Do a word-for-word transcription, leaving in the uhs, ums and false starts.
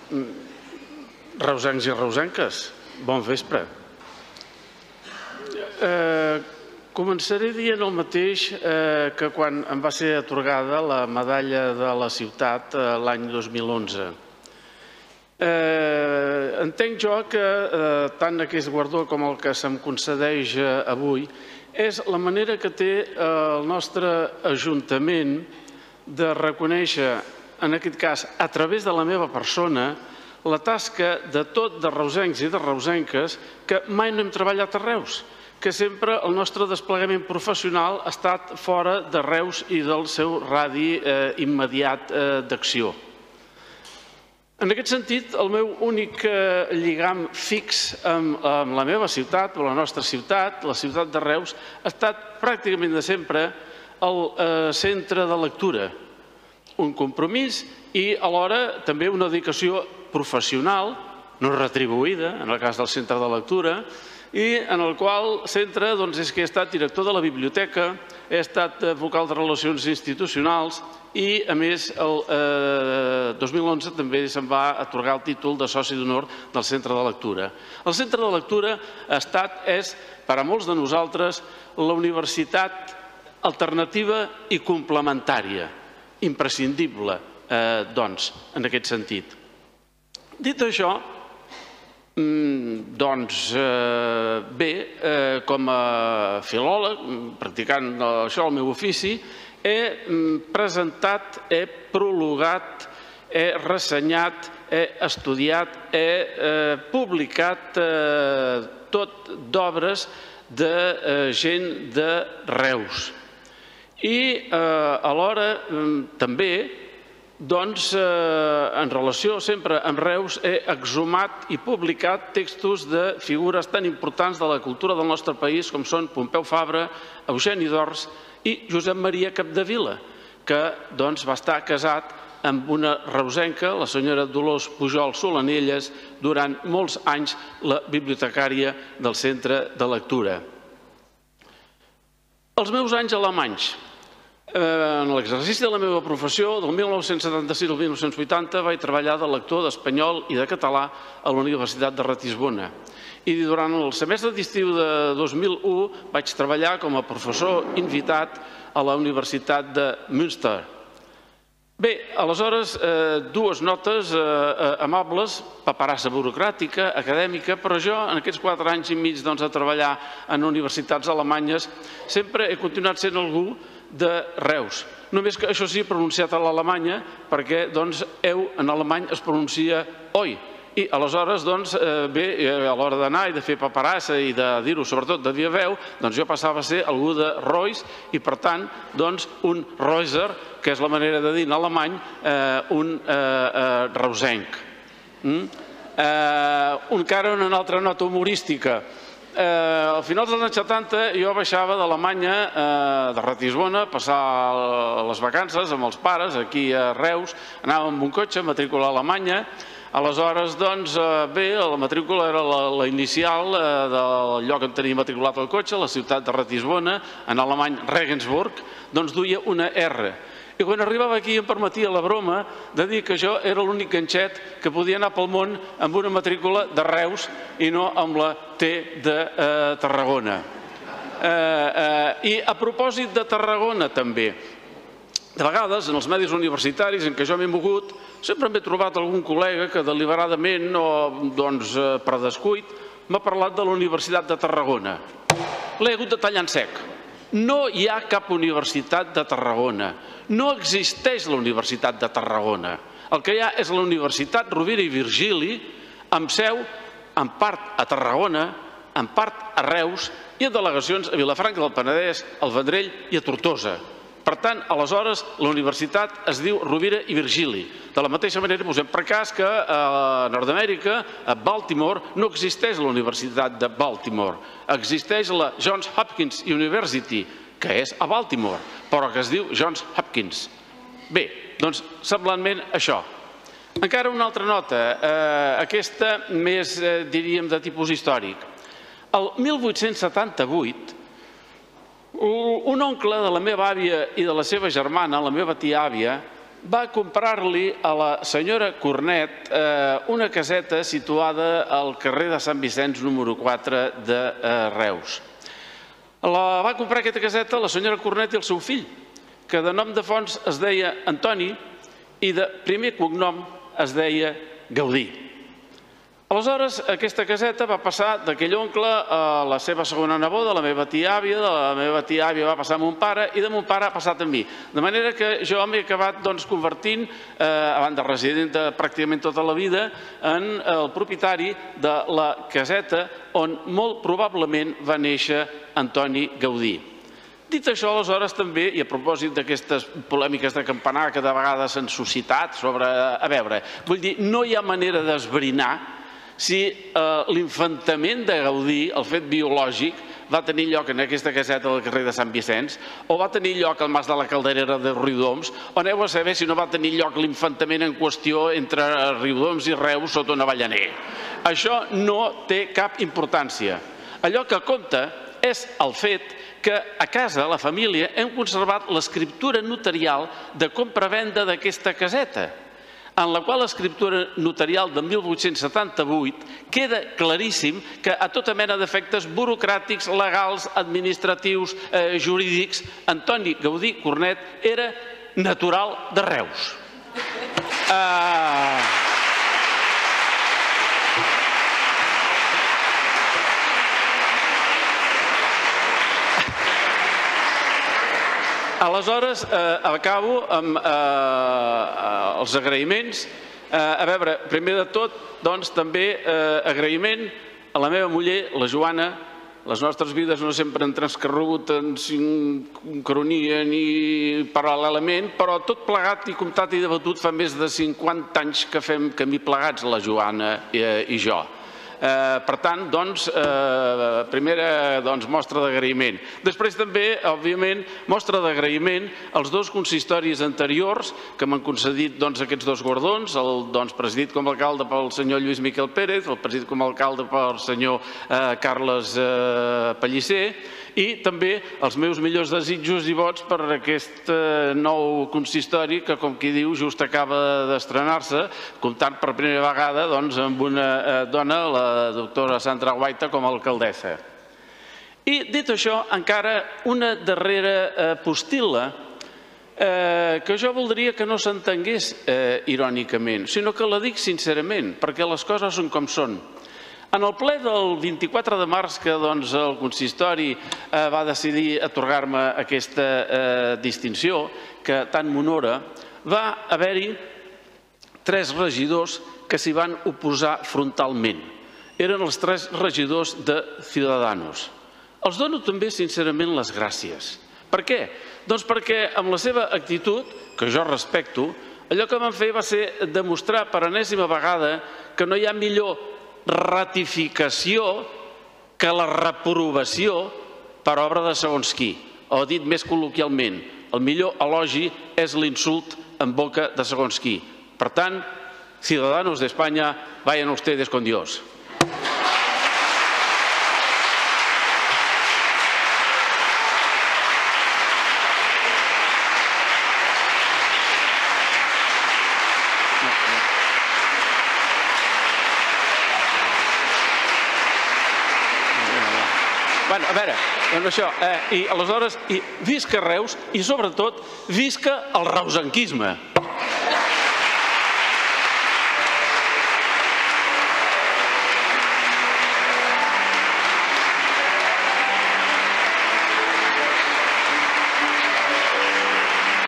Reusencs i reusenques, bon vespre. Començaré dient el mateix que quan em va ser atorgada la medalla de la ciutat l'any dos mil onze. Entenc jo que tant aquest guardó com el que se'm concedeix avui és la manera que té el nostre Ajuntament de reconèixer, en aquest cas, a través de la meva persona, la tasca de tot de reusencs i de reusenques que mai no hem treballat a Reus, que sempre el nostre desplegament professional ha estat fora de Reus i del seu radi immediat d'acció. En aquest sentit, el meu únic lligam fix amb la meva ciutat, o la nostra ciutat, la ciutat de Reus, ha estat pràcticament de sempre el centre de lectura. Un compromís i alhora també una dedicació professional, no retribuïda, en el cas del centre de lectura, i en el qual centre és que he estat director de la biblioteca, he estat vocal de relacions institucionals i, a més, el dos mil onze també se'm va atorgar el títol de soci d'honor del centre de lectura. El centre de lectura ha estat, és, per a molts de nosaltres, la universitat alternativa i complementària, imprescindible, doncs, en aquest sentit. Dit això, doncs bé, com a filòleg, practicant això el meu ofici, he presentat, he prologat, he ressenyat, he estudiat, he publicat tot d'obres de gent de Reus. I alhora també, doncs, en relació sempre amb Reus, he exhumat i publicat textos de figures tan importants de la cultura del nostre país com són Pompeu Fabra, Eugeni d'Ors i Josep Maria Capdevila, que va estar casat amb una reusenca, la senyora Dolors Pujol Solanelles, durant molts anys la bibliotecària del centre de lectura. Els meus anys alemanys. En l'exercici de la meva professió, del mil nou-cents setanta-sis al mil nou-cents vuitanta, vaig treballar de lector d'espanyol i de català a la Universitat de Ratisbona. I durant el semestre d'estiu de dos mil u vaig treballar com a professor invitat a la Universitat de Münster. Bé, aleshores, dues notes amables, paperassa burocràtica, acadèmica, però jo, en aquests quatre anys i mig de treballar en universitats alemanyes, sempre he continuat sent algú de Reus. Només que això sí, pronunciat a l'Alemanya, perquè eu en alemany es pronuncia oi. I aleshores, bé, a l'hora d'anar i de fer paperassa i de dir-ho, sobretot de via veu, doncs jo passava a ser algú de Reus i, per tant, un Reuser, que és la manera de dir en alemany, un reusenc. Encara una altra nota humorística. A finals dels anys setanta jo baixava d'Alemanya, de Ratisbona, a passar les vacances amb els pares aquí a Reus, anava amb un cotxe, matrícula alemanya. Aleshores, doncs, bé, la matrícula era la inicial del lloc on tenia matriculat el cotxe, la ciutat de Ratisbona, en alemany Regensburg, doncs duia una R. I quan arribava aquí em permetia la broma de dir que jo era l'únic ganxet que podia anar pel món amb una matrícula de Reus i no amb la T de Tarragona. I a propòsit de Tarragona també, de vegades en els medis universitaris en què jo m'he mogut sempre m'he trobat algun col·lega que deliberadament o per descuit m'ha parlat de la Universitat de Tarragona. L'he hagut de tallar en sec. No hi ha cap Universitat de Tarragona. No existeix la Universitat de Tarragona. El que hi ha és la Universitat Rovira i Virgili, amb seu en part a Tarragona, en part a Reus i en delegacions a Vilafranca del Penedès, al Vendrell i a Tortosa. Per tant, aleshores, la universitat es diu Rovira i Virgili. De la mateixa manera, posem per cas que a Nord-Amèrica, a Baltimore, no existeix la Universitat de Baltimore. Existeix la Johns Hopkins University, que és a Baltimore, però que es diu Johns Hopkins. Bé, doncs, semblantment això. Encara una altra nota, aquesta més, diríem, de tipus històric. El mil vuit-cents setanta-vuit, un oncle de la meva àvia i de la seva germana, la meva tia àvia, va comprar-li a la senyora Cornet una caseta situada al carrer de Sant Vicenç número quatre de Reus. La va comprar aquesta caseta la senyora Cornet i el seu fill, que de nom de fonts es deia Antoni i de primer cognom es deia Gaudí. Aleshores, aquesta caseta va passar d'aquell oncle a la seva segona neboda, la meva tia-àvia, de la meva tia-àvia va passar a mon pare i de mon pare ha passat a mi. De manera que jo m'he acabat convertint, a banda resident pràcticament tota la vida, en el propietari de la caseta on molt probablement va néixer Antoni Gaudí. Dit això, aleshores, també, i a propòsit d'aquestes polèmiques de campanar que de vegades s'han suscitat sobre... A veure, vull dir, no hi ha manera d'esbrinar si l'infantament de Gaudí, el fet biològic, va tenir lloc en aquesta caseta del carrer de Sant Vicenç o va tenir lloc al Mas de la Calderera de Riudoms, o aneu a saber si no va tenir lloc l'infantament en qüestió entre Riudoms i Reus sota un avellaner. Això no té cap importància. Allò que compta és el fet que a casa, a la família, hem conservat l'escriptura notarial de compra-venda d'aquesta caseta, en la qual l'escriptura notarial de mil vuit-cents setanta-vuit queda claríssim que a tota mena d'efectes burocràtics, legals, administratius, jurídics, Antoni Gaudí Cornet era natural de Reus. Aleshores, acabo amb els agraïments. A veure, primer de tot, doncs, també agraïment a la meva muller, la Joana. Les nostres vides no sempre han transcorregut en sincronia ni paral·lelament, però tot plegat i comptat i debatut fa més de cinquanta anys que fem camí plegats, la Joana i jo. Per tant, doncs, primera mostra d'agraïment. Després també, òbviament, mostra d'agraïment als dos consistoris anteriors que m'han concedit aquests dos guardons, el presidit com a alcalde pel senyor Lluís Miquel Pérez, el presidit com a alcalde pel senyor Carles Pellicer, i també els meus millors desitjos i vots per aquest nou consistori que, com qui diu, just acaba d'estrenar-se, comptant per primera vegada amb una dona, la doctora Sandra Guaita, com a alcaldessa. I, dit això, encara una darrera postil·la que jo voldria que no s'entengués irònicament, sinó que la dic sincerament, perquè les coses són com són. En el ple del vint-i-quatre de març que el consistori va decidir atorgar-me aquesta distinció, que tant m'honora, va haver-hi tres regidors que s'hi van oposar frontalment. Eren els tres regidors de Ciudadanos. Els dono també sincerament les gràcies. Per què? Doncs perquè amb la seva actitud, que jo respecto, allò que van fer va ser demostrar per enèsima vegada que no hi ha millor ratificació que la reprovació per obra de segons qui. O dit més col·loquialment, el millor elogi és l'insult en boca de segons qui. Per tant, ciudadanos de España, vayan ustedes con Dios. A veure, doncs això, i aleshores, visca Reus i sobretot visca el reusenquisme.